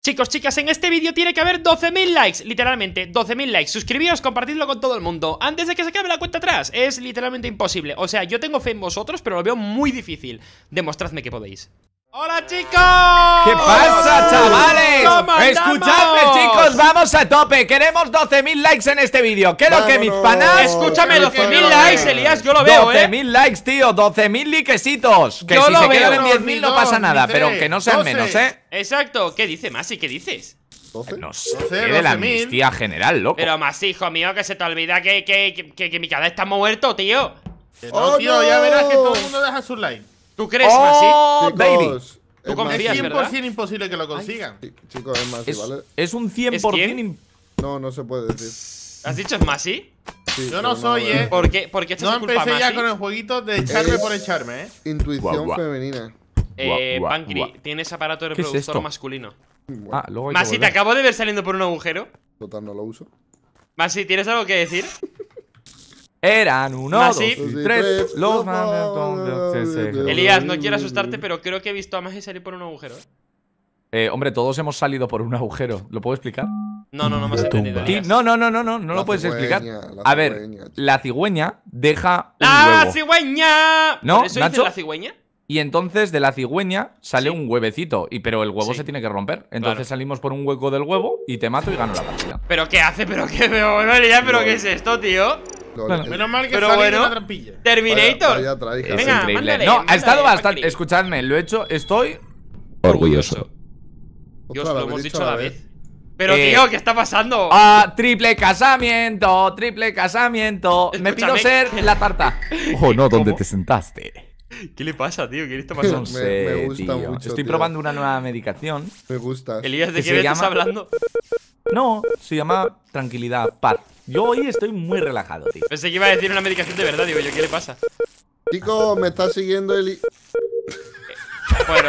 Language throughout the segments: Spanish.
Chicos, chicas, en este vídeo tiene que haber 12.000 likes, literalmente, 12.000 likes. Suscribíos, compartidlo con todo el mundo antes de que se acabe la cuenta atrás. Es literalmente imposible. O sea, yo tengo fe en vosotros, pero lo veo muy difícil. Demostradme que podéis. ¡Hola, chicos! ¿Qué pasa, chavales? ¿Cómo andamos? Escuchadme, chicos, vamos a tope. Queremos 12.000 likes en este vídeo. ¿Qué es lo que mis panas? Escúchame, 12.000 likes, Elías, yo lo veo, 12.000 likes, tío, 12.000 likesitos. Que yo si lo se veo. quedan en 10.000 no pasa nada, pero que no sean 12. menos, ¿eh? Exacto, ¿qué dice Masi? ¿Qué dices? No sé, 12, ¿qué de la 12.000. amnistía general, loco? Pero Masi, hijo mío, que se te olvida que mi canal está muerto, tío. No, tío, ya verás que todo el mundo deja su like. ¿Tú crees, Masi? ¡Oh, baby! Tú Es confías, ¿verdad? 100% imposible que lo consigan. Chicos, es Masi, ¿vale? Es un 100% ¿Es quién? No se puede decir. ¿Has dicho es Masi? Sí, Yo no pero soy, vale. ¿Por qué echas No la culpa a empecé ya Masi? con el jueguito de echarme Es- por echarme, Intuición Guau. femenina. Guau, Pancri, guau. tienes aparato ¿Qué es reproductor esto? masculino. Bueno, Ah, luego hay que Masi, te volver. acabo de ver saliendo por un agujero. total, no lo uso. Masi, ¿tienes algo que decir? Eran uno, Masi. dos y tres. Los mandatón. Elías, no quiero asustarte, pero creo que he visto a Masi salir por un agujero. Hombre, todos hemos salido por un agujero. ¿Lo puedo explicar? No me has entendido. Sí, Elías. no La lo puedes explicar. cigüeña, la A ver, cigüeña, chico. la cigüeña deja un ¡La huevo. cigüeña! ¿No, ¿Por eso dice Nacho? la cigüeña? Y entonces de la cigüeña sale Sí. un huevecito. Pero el huevo Sí. se tiene que romper. Entonces Claro. salimos por un hueco del huevo y te mato y gano la partida. ¿Pero qué hace? ¿Pero qué veo? Elías, ¿pero qué es esto, tío? Lol, Bueno, Menos mal que Pero salí bueno. de una trampilla. ¿Terminator? Vaya traija. Es Venga, increíble. mándale, No, ha mándale, estado bastante. Pancri. Escuchadme, lo he hecho. Estoy Orgulloso. Ostras, Dios, lo lo habéis hemos dicho dicho a la vez. Pero, tío, ¿qué está pasando? triple casamiento, triple casamiento. Me pido Escúchame. ser la tarta. Oh, no, ¿dónde te sentaste? ¿Qué le pasa, tío? ¿Qué le está No pasando? sé, me gusta tío. mucho, Estoy tío. probando una nueva medicación. Me gusta. Elías, ¿de que qué se me estás llama- hablando? No, se llama tranquilidad, paz. Yo hoy estoy muy relajado, tío. Pensé que iba a decir una medicación de verdad, digo yo, ¿qué le pasa? Chicos, me está siguiendo Eli. Bueno.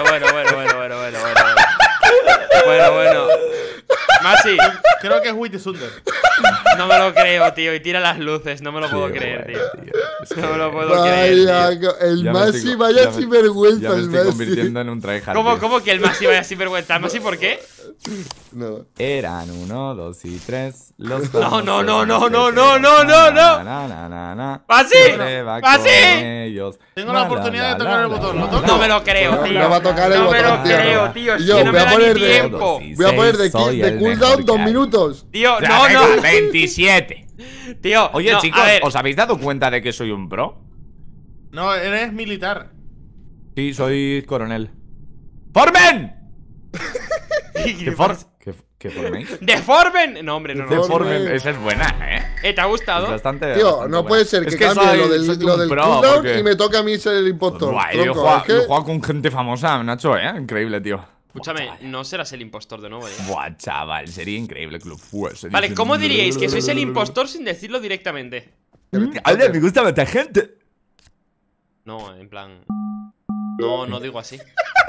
Masi, Creo que es Witty Sunder. no me lo creo, tío. Y tira las luces, no me lo puedo Qué creer, bueno, tío. Es que No me lo puedo creer, Vaya, tío. el Ya me Masi, estoy- vaya ya me- sinvergüenza, Ya me el estoy Masi. convirtiendo en un tryhard. ¿Cómo, tío. cómo que el Masi vaya sin vergüenza? ¿Masi por qué? No. Eran 1, 2 y 3. Los No. famosos Masi, Masi. Tengo la oportunidad de tocar el botón. ¿Lo toco? No me lo creo, No, tío. no va a tocar el No me botón, lo tío. creo, tío. Es Yo que no voy me a da poner ni de- tiempo. Voy a poner de Soy el cooldown mejor 2 que hay. minutos. Tío, Ya, no, venga, no. 27. Tío, Oye, no, chicos, a ver. ¿os habéis dado cuenta de que soy un pro? No, eres militar. Sí, soy coronel. ¡Formen! ¿Qué ¿Qué forméis? ¿Deformen? No, hombre, no. Formen, esa es buena, ¿eh? ¿Te ha Es gustado? bastante. Tío, bastante no buena. puede ser Es que cambie soy- lo soy del un pro, cooldown porque- y me toque a mí ser el impostor. Buah, yo he Tronco, jugado, es que- yo he jugado con gente famosa, Nacho, increíble, tío. Escúchame, no serás el impostor de nuevo, ¿eh? Buah, chaval, sería increíble que lo fuese. Vale, ¿cómo diríais que sois el impostor sin decirlo directamente? Ay, me gusta matar gente. No, en plan. No digo así.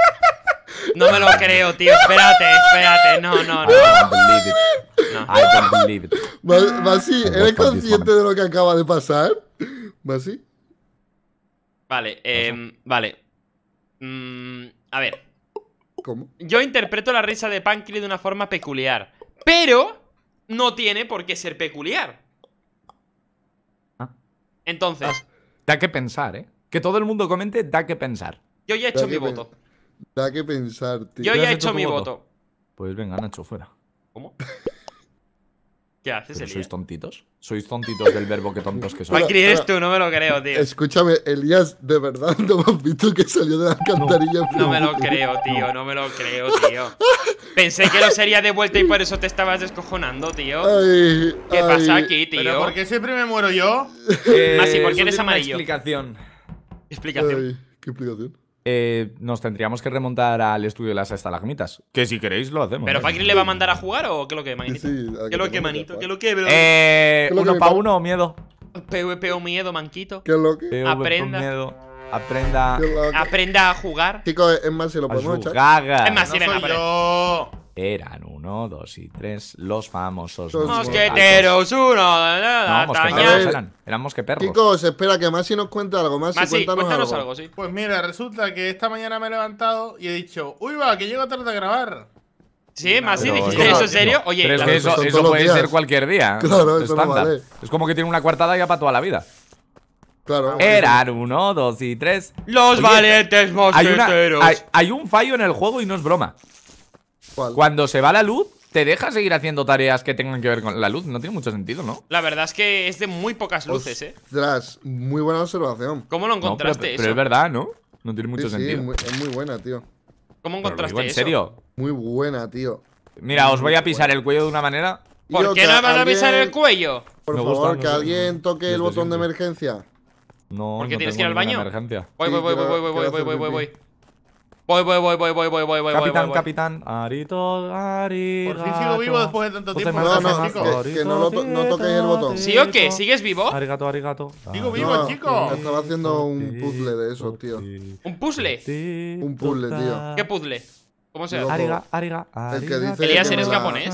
No me lo creo, tío. Espérate. No. I don't believe it. No. I don't believe it. Masi, Como ¿eres Francis consciente de lo que acaba de pasar? Masi. Vale, vale. A ver. ¿Cómo? Yo interpreto la risa de Pancri de una forma peculiar. Pero no tiene por qué ser peculiar. Ah. Entonces, Da que pensar, ¿eh? Que todo el mundo comente, da que pensar. yo ya he hecho mi voto. Da que pensar, tío. Yo ¿Tú ya has he hecho hecho tu mi voto? voto. Pues venga, Nacho, fuera. ¿Cómo? ¿Qué haces, ¿Pero Elías? sois tontitos? ¿Sois tontitos del verbo que tontos que sois? Pancri, eres tú, no me lo creo, tío. Escúchame, Elías, de verdad no me has visto que salió de la alcantarilla. No me lo creo, tío, no me lo creo, tío. Pensé que lo sería de vuelta y por eso te estabas descojonando, tío. Ay, ¿Qué pasa aquí, tío? ¿Pero por qué siempre me muero yo? Masi, ¿por qué eso eres tiene una amarillo? explicación. Explicación. Ay, ¿qué explicación? Nos tendríamos que remontar al estudio de las estalagmitas. Que si queréis lo hacemos. ¿Pero ¿eh? Pancri le va a mandar a jugar o qué lo que, manito? Sí, ¿Qué lo que, manito? ¿Qué lo que, bro? es lo que Uno me para pasa? uno, miedo. PvP o miedo, manquito. ¿Qué es lo que? PV por Aprenda. miedo. Aprenda ¿Qué es lo que? Aprenda a jugar. Chicos, es más, si lo a podemos echar. jugar. Es más, No sí, venga, soy vale. yo. Eran 1, 2 y 3 los famosos Los Mosqueteros, uno, No, mosqueteros Taña. eran mosqueperros. Chicos, espera, que Masi nos cuenta algo. Masi, Masi, cuéntanos, cuéntanos algo. algo, sí. Pues mira, resulta que esta mañana me he levantado y he dicho, uy, va, que llego tarde a grabar. Sí, Masi, Pero ¿dijiste eso eso no- en serio? no. Oye, Pero es la- que Son eso todos los puede días. ser cualquier día. Claro, eso no estándar. vale. Es como que tiene una coartada ya para toda la vida. Claro. Eran 1, 2 y 3. los valientes mosqueteros. Hay un fallo en el juego y no es broma. ¿Cuál? Cuando se va la luz, te deja seguir haciendo tareas que tengan que ver con la luz. No tiene mucho sentido, ¿no? La verdad es que es de muy pocas luces, Ostras, muy buena observación. ¿Cómo lo No, pero, encontraste pero eso? es verdad, ¿no? No tiene mucho Sí, sentido. es muy buena, tío. ¿Cómo Pero lo encontraste digo en eso? serio. Muy buena, tío. Mira, os voy a pisar el cuello de una manera. ¿Por Tío, qué que no me vas a alguien- pisar el cuello? Por Me favor, gusta, que no sé, alguien toque el desde botón de siempre. emergencia. No, ¿Por qué no tienes que tengo ir al ninguna baño? emergencia. Voy. Quiero hacer Capitán, Arito, Arigato. Por fin sigo vivo después de tanto tiempo. No, no, chicos. que no toquéis el botón. ¿Sí o qué? ¿Sigues vivo? Arigato. Sigo vivo, No, chicos. estaba haciendo un puzzle de esos, tío. ¿Un puzzle? Un puzzle, tío. ¿Qué puzzle? ¿Cómo se hace? Loco. El que dice Elías, que ¿eres me da- japonés?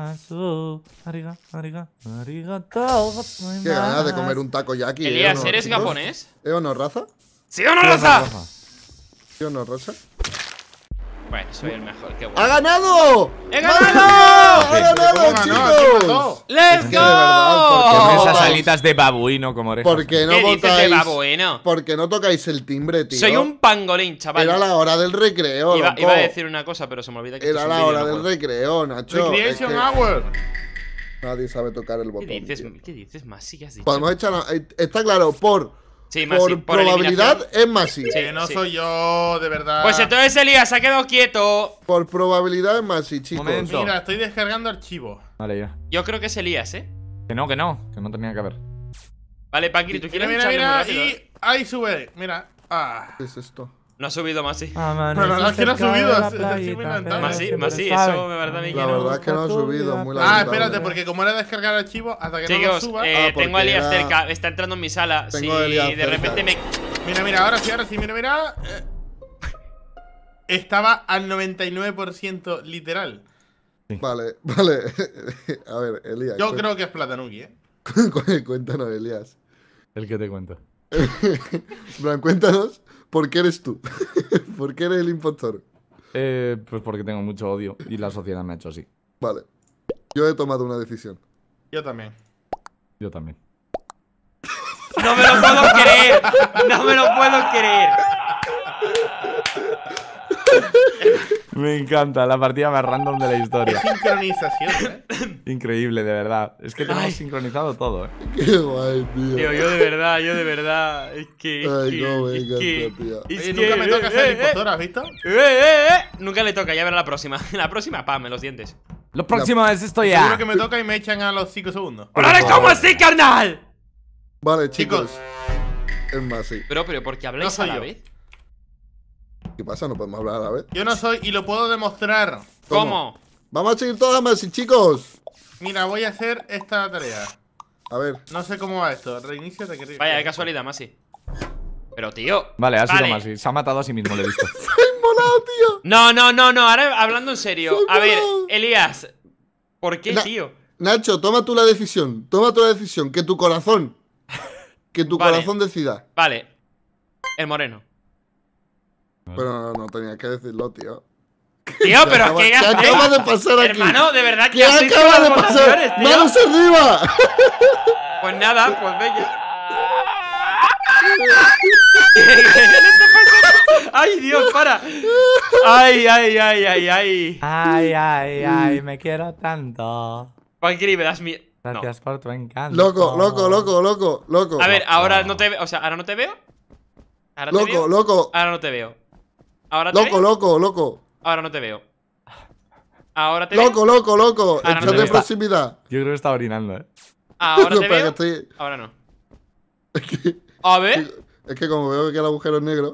Qué ganas de comer un takoyaki. Elías, ¿eh, o no, ¿eres chicos? japonés? ¿Eh o no, raza? ¿Sí o no, Raza? ¿Sí o no, Rosa? Bueno, soy el mejor, qué ¡Ha bueno. ganado! ¡He ganado! ¡Ha ganado, ¿Cómo ganó? ¿Quién chicos! mató? ¡Let's que de verdad, ¿por qué Con no go! esas votáis? alitas de babuino como orejas. ¿Por qué no ¿Qué dices de votáis? babueno? ¿Por qué no tocáis el timbre, tío? Soy un pangolín, chaval. Era la hora del recreo, Iba loco. a decir una cosa, pero se me olvida que esto Era es un la vídeo, hora no del puedo. recreo, Nacho. Es Recreation que Hour. nadie sabe tocar el botón. ¿Qué dices? tío. ¿Qué dices, Masi? ¿Qué has dicho? Podemos echar está claro, por Sí, Masi, por probabilidad eliminación. es Masi. Sí. Que no soy yo, de verdad. Pues entonces Elías se ha quedado quieto. Por probabilidad es Masi, chicos. Momento. Mira, estoy descargando archivos. Vale, ya. Yo creo que es Elías, ¿eh? Que no tenía que haber. Vale, Paquiri, ¿tú quieres Mira, echarle muy mira, rápido, y ahí sube. Mira. Ah. ¿Qué es esto? No ha subido Masi. Pero la verdad es que no ha subido, así me lo entiendo. Masi, eso me verdad a mí que La no. verdad es que no ha subido, muy Ah, lamentable. espérate, porque como era descargar archivos, hasta que no lo Chicos, suba. porque tengo a Elías era- cerca, está entrando en mi sala. Si Tengo a Elías de cerca. repente me. Mira, ahora sí, mira. Estaba al 99% literal. Vale. A ver, Elías. Yo creo que es Platanuki, Cuéntanos, Elías. El que te cuento. Bran, cuéntanos por qué eres tú. ¿Por qué eres el impostor? Pues porque tengo mucho odio y la sociedad me ha hecho así. Vale. Yo he tomado una decisión. Yo también. Yo también. ¡No me lo puedo creer! ¡No me lo puedo creer! Me encanta, la partida más random de la historia. Sincronización, Increíble, de verdad. Es que tenemos Ay. sincronizado todo, Qué guay, tío. Tío, yo de verdad. Es que. Ay, cómo me encanta, tío. Es Oye, que- nunca me toca ser impostor, ¿has visto? Nunca le toca, ya verá la próxima. La próxima, pam, en los dientes. Lo próximo es esto Seguro ya. que me toca y me echan a los 5 segundos. ¡Hola, cómo así, carnal! Vale, chicos. Chicos. Es más, sí. Pero, ¿por qué habláis No a soy la yo. vez? ¿Qué pasa? ¿No podemos hablar a la vez? Yo no soy y lo puedo demostrar. ¿Cómo? Vamos a seguir todas más, chicos. Mira, voy a hacer esta tarea. A ver. No sé cómo va esto. Reinicio de que. Vaya, qué casualidad, Masi. Pero, tío. Vale, ha sido Vale. más. Se ha matado a sí mismo, lo he visto. ¡Ay, molado, tío! No. Ahora hablando en serio. A ver, Elías. ¿Por qué, Na- tío? Nacho, toma tú la decisión. Toma tú la decisión. Que tu corazón. Que tu Vale. corazón decida. Vale. El moreno. Pero no tenía que decirlo, tío. Tío, pero acaba- ¿qué ¿qué acaba de pasar aquí? Hermano, de verdad que ¿Qué hacéis acaba con de las pasar? votaciones, tío. ¡Manos arriba! Pues nada, pues venga. ¿Qué le está pasando? ¡Ay, Dios, para! ¡Ay! Ay, me quiero tanto. Paquiri, me das mi. No. Gracias por tu encanto. Loco. A ver, ahora no te veo. O sea, ¿ahora no te veo? ¿Ahora te veo? Loco. Ahora no te veo. ¿Ahora te veo? Loco. Ahora no te veo. ¿Ahora te veo? Loco. Ahora El no chat te de veo. proximidad. Yo creo que está orinando, ¿Ahora te Espera, veo? que estoy- Ahora no. A ver. Es que como veo que el agujero es negro.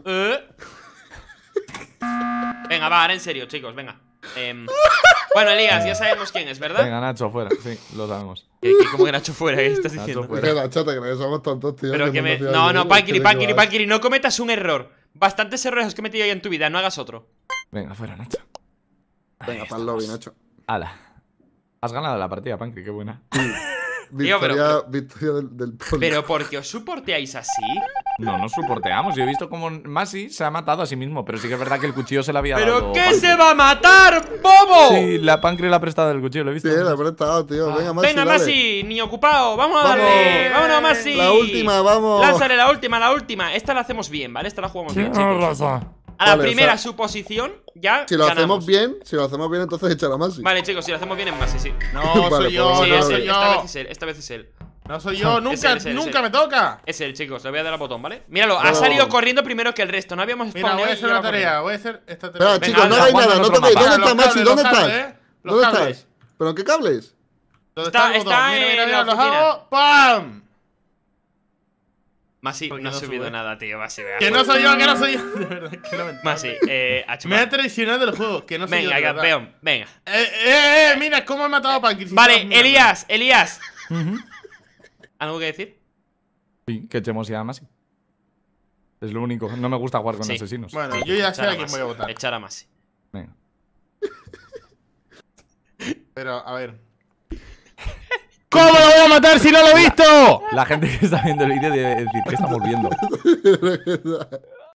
Venga, va, ahora en serio, chicos, venga. Bueno, Elías, ya sabemos quién es, ¿verdad? Venga, Nacho, fuera. Sí, lo sabemos. ¿Cómo que Nacho fuera? ¿Qué estás Nacho diciendo? fuera. Es que la chata, que no somos tontos, tío. Pero que me. No, Paquiri, no cometas un error. Bastantes errores has cometido ya en tu vida, no hagas otro. Venga, fuera, Nacho. Venga, para el lobby, Nacho. Hala. Has ganado la partida, Pancri, qué buena. Tío, pero- Victoria del pueblo. Pero ¿por qué os soporteáis así? No nos soporteamos. Yo he visto como Masi se ha matado a sí mismo. Pero sí que es verdad que el cuchillo se le había dado. ¿Pero qué se va a matar, bobo? Sí, la Pancre le ha prestado el cuchillo, lo he visto. Sí, la he prestado, tío. Venga, Masi. Venga, dale. Masi, ni ocupado. Vamos a darle. Vámonos, Masi. La última, vamos. Lánzale la última. Esta la hacemos bien, ¿vale? Esta la jugamos bien, chicos. A la Vale, primera o sea, suposición, ya Si lo ganamos. hacemos bien, entonces echa la Masi. Vale, chicos, si lo hacemos bien es Masi, sí. No, Vale, soy yo, pues Sí, no es soy él. yo. Esta vez es él. No soy yo, nunca, Es él. nunca me toca. Es él, chicos. Le voy a dar al botón, ¿vale? Míralo, ha No. salido corriendo primero que el resto. No habíamos Mira, voy a spawnado hacer y una iba tarea, corriendo. voy a hacer esta Espera, tarea. chicos, no anda, hagáis Juan, nada, en no otro toquéis. mapa. ¿Dónde está Los Masi? cables, ¿Dónde los estás? cables, los ¿Dónde cables. estás? ¿Pero en qué cables? ¿Dónde Está- está el botón? está Mira, en mira, la mira, los oficina. hago. ¡Pam! Masi, Porque no ha no subido sube. nada, tío. Masi, vea. Que no soy yo, que no soy yo. De verdad, que lamentable. Masi, a Me chupar. ha traicionado el juego, que no soy yo. Venga, de verdad. campeón, venga. Mira cómo he matado a Pancre. Vale, Elías. ¿Algo que decir? Sí, que echemos ya a Masi. Es lo único. No me gusta jugar con Sí. asesinos. Bueno, yo ya sé Echar a quién Masi, voy a votar. Echar a Masi. Venga. Pero, a ver. ¿Cómo lo voy a matar si no lo he visto? La gente que está viendo el vídeo debe decir que estamos viendo.